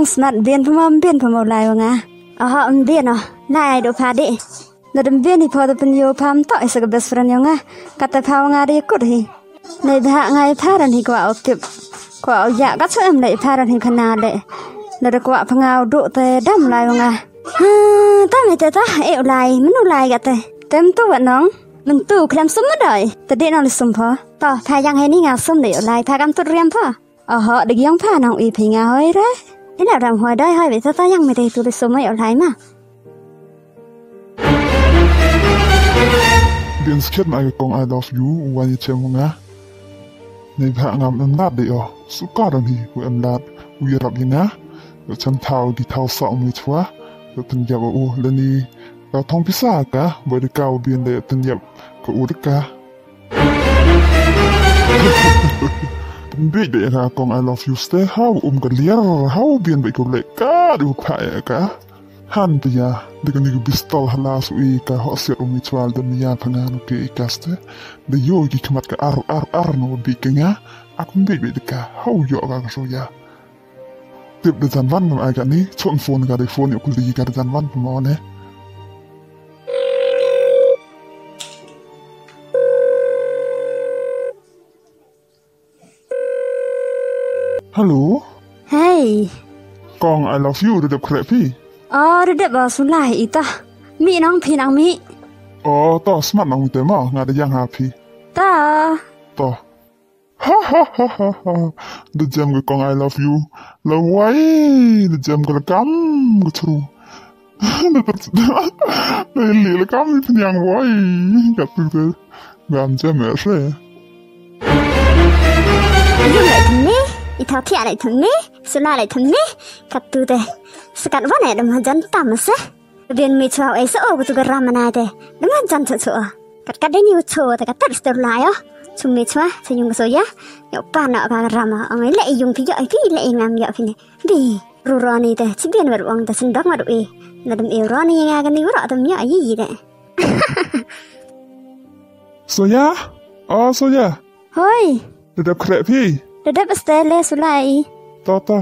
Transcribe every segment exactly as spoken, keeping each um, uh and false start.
smart bien pemam bien pemau lai wanga. Aha bien ah, lai do pade. Nadam bien ni pada penyo pam tak isa ke best friend yanga. Kata pau ngari ikut hi. Nei dah ngai paran hi kwa otip. Kwa ya kat sem nei paran hi kana le. Nada kwa pengau duk te dam lai wanga. Ha, ta me te ta e lai menu lai kat te. Tem tu wat nong. Mình tu klam sum đời, ta đi nào sum pha, ta thay yang hay ni ngào sum để lại thay cam tu riam pha, ờ họ được yang pha nong y phi ngào hơi đấy, thế nào rằng hồi đây hơi bị ta ta yang mày thì tu đi sum ở lại mà. Điện skit mai kong I love you, wani chem nga. Nei pha ngam em lad de o, su ka dan hi ku em lad, u yarap yinga, yo chan thao di thao sa mi chwa, yo tin ya o le ni. Kau thong pisah kah? Boleh kau biar dia ternyap ke urka. Baik baik kah kong I love you stay. How um kaliar? How biar baik kau leka du kaya kah? Han dia dengan ni pistol halas ui kah hok siat umi cual dan dia pengan ke ikaste. Dia yo gi kemat ke ar ar ar no bikinga. Aku baik baik kah? How yo kah soya? Tip de zanwan nam agak ni. Chon phone kah de phone yo kuli kah de zanwan pemau ne. Hello. Hey. Kong I love you redap krep pi. Oh, redap ba sulai ita. Mi nong pi nang mi. Oh, to smart nong te ma ngada yang happy. Ta. To. Ha ha ha ha ha. The jam ke kong I love you. La wai, the jam ke kam ke tru. La li la kam pi yang wai. Kat tu ke. Gam jam er se. You like me? Ithao thia lại thằng mế, sula lại thằng mế, cắt tu de, sekat wan ay dam hajan tamas eh, bian mi chau ay so oh tu geram mana de, dam hajan tu tu, kat kat de ni ucho, te kat tar stor lai oh, chung mi chua, senyum so ya, yo pan nak kah geram ah, ang lek yung pi yo ay pi lek ngam yo pi ne, bi, rurani de, si bian beruang de sendok madu eh, nadam eurani yang agan ni urak dam yo ayi de. Soya, oh Soya. Hoi. Redap krep pi. Redap stele sulai. Tata.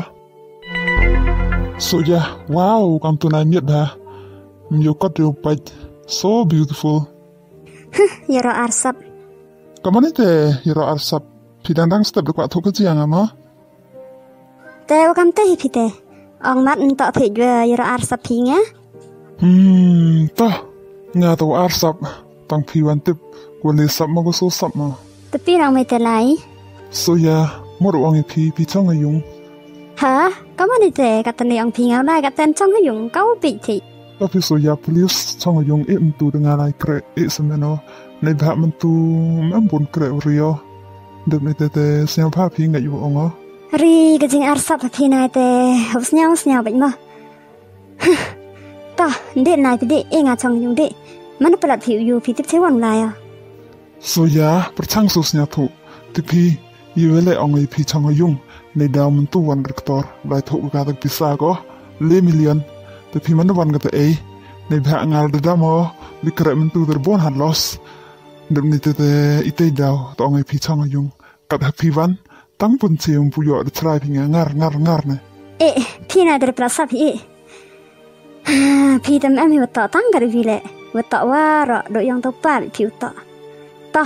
So yeah, wow, kam tu nai miat dah. Myo kat yo pait. So beautiful. Yaro arsap. Kamani te yaro arsap. Pidang dang step dekat tu kejiang ama. Te wakam te hipite. Ong mat entok pit yaro arsap pinga. Hmm, tah. Nga tu arsap. Tang piwan tip. Wale sap ma ko so sap ma. Tapi rang mai te lai. So yeah. Một ông pi pi trong người dùng. Hả? Có mà đi thế? Cả tên này ông pi ngáo lại cả tên trong người dùng câu bị thị. Có pi so ya police trong người dùng em tu dengan lại kre em xem nó. Này bạn mình tu em buồn kre rio. Được này tê tê xem pha pi ngay dùng ông á. Ri cái chuyện arsap pi này tê học nhau nhau bệnh mà. Ta để này pi để em ngã trong dùng để. Mana pelat pi u pi tiếp theo orang lại à? So ya percang susnya tu. Tapi Iwele ang ay pi chang yung na daw man tu wan rektor lai thuk ka tag pisa ko le million te pi man wan ka te ay na ba ngal da mo li kra man tu der bon han los dem ni te te itay daw to ang ay pi chang yung kat ha pi wan tang pun chium pu yo de trai pi ngar ngar ngar ne e pi na der prasa pi pi tam am hi ta tang gar vi le wa ta wa ro do yang to pa pi ta ta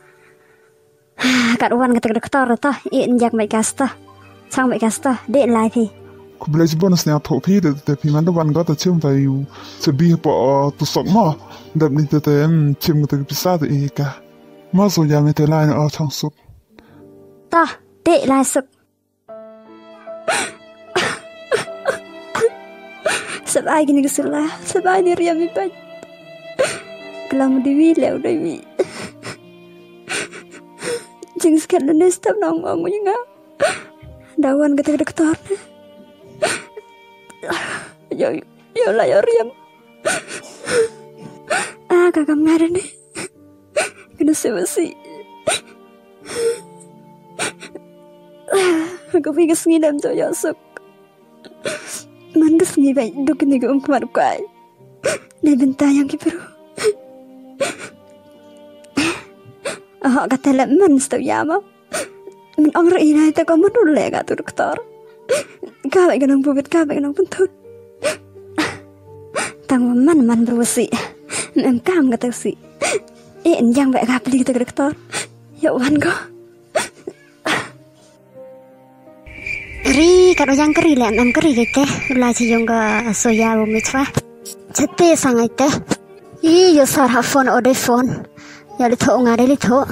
kat wan kata doktor ta in jak mai kasta sang mai kasta de lai thi ku blej bonus ne tho phi de te pi man wan ga ta chim vai yu se bi po tu sok mo de ni te te chim te pisa de ka ma so ya me te lai na chang sup ta de lai sup sab ai gini gsula sab ai ni ria mi pa kelam di wi leu dai mi Jeng sekat dan stop nang mau nga. Dawan kata doktor. Yo yo lah yo riam. Ah kakak ngare ni. Kena sebasi. Aku pergi sengi dalam tu yo sok. Man ke sengi baik duk ni ke umkar kai. Ni bentang yang kiperu. Ah, kata lemen setiap jam. Min orang ini tak kamu dulu lega tu doktor. Ka lại cái nông bùi ka lại cái nông phân thut. Tăng man man berusi. Em kam kata si. En yang baik kapli kita doktor. Ya wan ko. Ri kalau yang keri lem em keri gitu. Ulah cium ke soya bumi cwa. Cete sangai teh. I yo sarah phone ode phone. Ya lito ngare lito.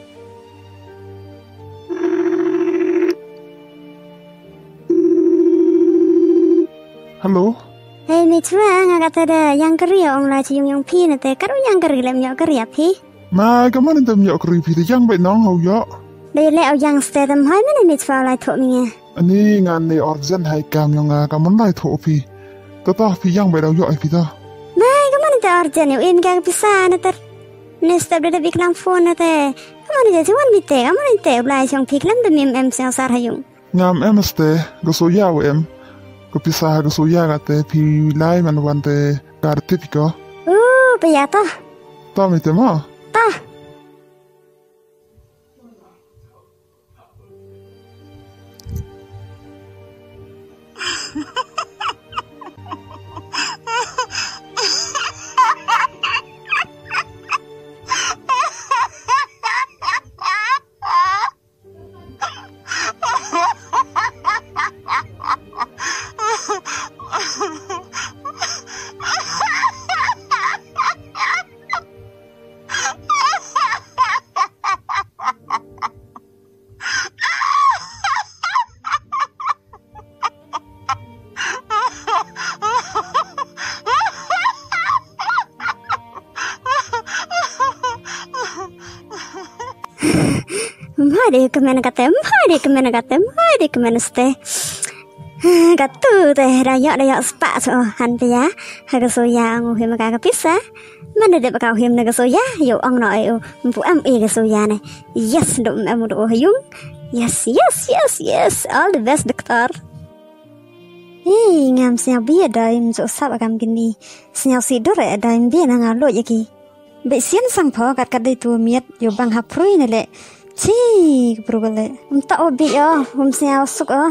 Halo. Hei mi cwa ngagata da yang keri ong la cium yang pi nete. Kalau yang keri lem yo keri pi. Ma kaman entam yo keri pi yang baik nong hau yo. Đây lẽ yang stedam hai mana mi cwa lai thọ mi. Ani ngan ni organ hai kam yo nga kaman lai thọ pi. Tata pi yang baik yo ai pi ta. Mai kaman ente organ yo in ka pisa nete. Nesta beda biklam phone nete. Kaman ente tuan mi te kaman ente ulai chong pi klam de mim em sel sar hayung. Ngam em ste go so ya we em. Ko pisa go so ya ga te pi lai man wan te kar tipiko. Uh, pe ya ta. Ta mi te ma. Ta. Mai de kemana kata, mai de kemana kata, mai de kemana ste. Katu teh raya raya spa so han ya. Haga soya ngu him ka pizza. Mana de bakau him naga soya, yo ong no yo. Mpu am e ga soya ne. Yes, do am do hayung. Yes, yes, yes, yes. All the best doktor. Eh, ngam siap biar daim so sab agam gini. Siap sidur ya daim biar nang alo yaki. Be sian sang pho kat kat tu miat yo bang haprui ne le. Cik, berugale. Entah obi ya, um siapa suk ah.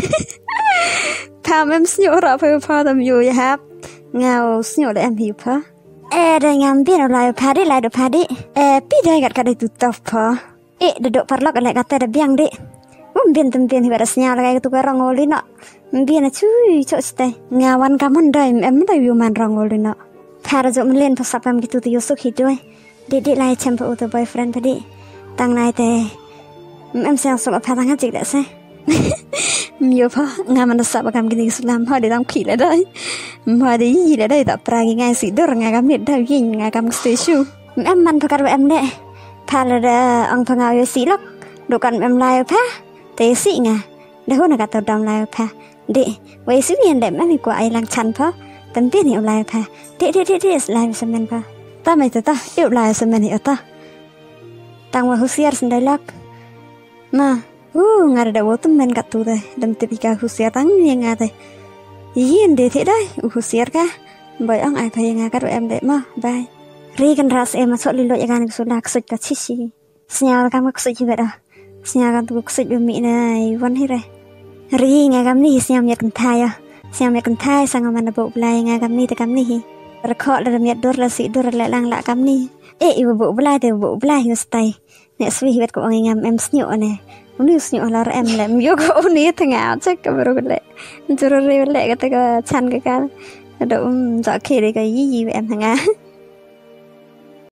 Tham em snyo ra phải pha tam yu ya hap. Ngao snyo le em hiu pha. Eh, dah ngam biar lai pha di lai do pha di. Eh, pi dah kat kat tu tof pha. Eh, duduk parlok le kata dah biang di. Um bian tem bian hibar snyo le tu karang oli nak. Bian cuy, cok stay. Ngawan kaman dah em dah yu man rang oli nak. Pha ra jo melen pasap am gitu tu yu suk hidoi. Di lai champa uto boyfriend padi. Tang nai te em sang so pa tang jik da se mio pha nga man sa ba kam gini sulam ha de dam khi le dai ma de yi le dai ta pra gi ngai si dor nga kam mit da yin nga kam station em man pakar em le pha la da ang pha nga yo si lok do kan em lai pha te si nga de ho na ka to dam lai pha de wei si bien de em kwa ai lang chan pha tam pi ni em lai pha de de de de lai semen pha ta mai ta ta eu lai semen ni ta tang wa husiar sendalak ma uh ngada da wotum men kat tu deh dam tipika husiar tang ni ngate yin de the dai husiar ka bai ang ai phai nga kat em de ma bai ri kan ras em so li lo ya kan so lak sut ka chi chi snya kam ka sut ji da snya kan tu sut bi mi nai wan hi re ri nga kam ni snya mi kan thai ya snya mi kan thai sang man bo blai nga kam ni ta kam ni hi rekod la mi dor la si dor la lang la kam ni. Eh, ibu bu belai tu bu belai hustai. Nek swi hibat ko ngam em snyo ne. Uni snyo lar em lem yo ko uni tengah cek ka baru le. Juru re le kata ka chan ka ka. Ada um za kiri ka yi yi em tengah.